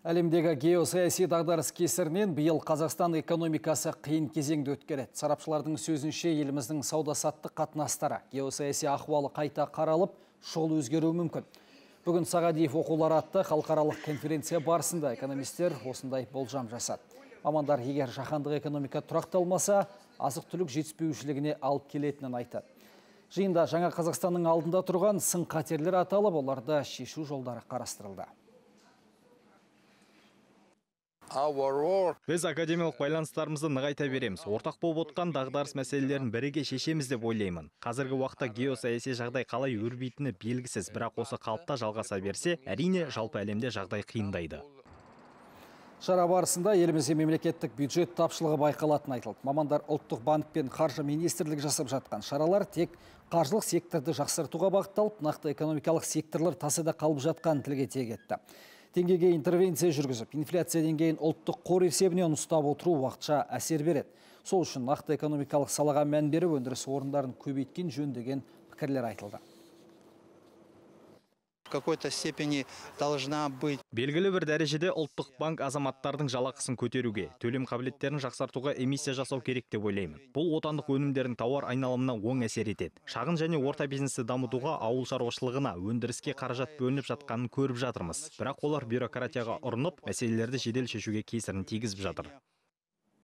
Әлемдегі геосаяси дағдарыс кесірінен биыл Қазақстан экономикасы қиын кезеңді өткереді. Сарапшылардың сөзінше еліміздің сауда-саттық қатынастары, геосаяси ахуалы қайта қаралып, шұғыл өзгеруі мүмкін. Бүгін Сағадиев оқулары атты халықаралық конференция барысында экономистер осындай болжам жасады. Мамандар егер жаһандық экономика тұрақталмаса, азық-түлік жетіспеушілігіне алып келетінін айтады. Жиында жаңа Қазақстанның алдында тұрған сын қатерлер аталып, оларды шешу жолдары қарастырылды. Біз академиялық байланыстарымызды нығайта береміз. Ортақ болып отқан дағдарыс мәселелерін бірге шешеміз деп ойлаймын. Қазіргі уақытта геосаяси жағдай қалай өрбитіні белгісіз, бірақ осы қалыпта жалғаса берсе, әрине жалпы әлемде жағдай қиындайды. Шара барысында елімізде мемлекеттік бюджет тапшылығы байқалатыны айтылды. Мамандар ұлттық банк пен қаржы министрлігі жасап жатқан шаралар тек қаржылық секторды жақсартуға бағытталып, нақты экономикалық секторлар тасада қалып жатқан тілге тиек етті. Теңгеге интервенция жүргізіп, инфляция деңгейін ұлттық қор есебінен ұстап отыру уақытша әсер береді. Сол үшін нақты экономикалық салаға мән беріп, өндіріс орындарын көбейткен жөн деген пікірлер айтылды. В какой-то степени должна быть. Белгілі бір дәрежеде ұлттық банк азаматтардың жалақысын көтеруге, төлем қабілеттерін жақсартуға эмиссия жасау керек деп ойлаймын. Бұл отандық өнімдердің тауар айналымына оң әсер етеді. Шағын және орта бизнесті дамытуға, ауыл шаруашылығына, өндіріске қаражат бөлініп жатқанын көріп жатырмыз. Бірақ олар бюрократияға ұрынып, мәселелерді жедел шешуге кесірін тигізіп жатыр.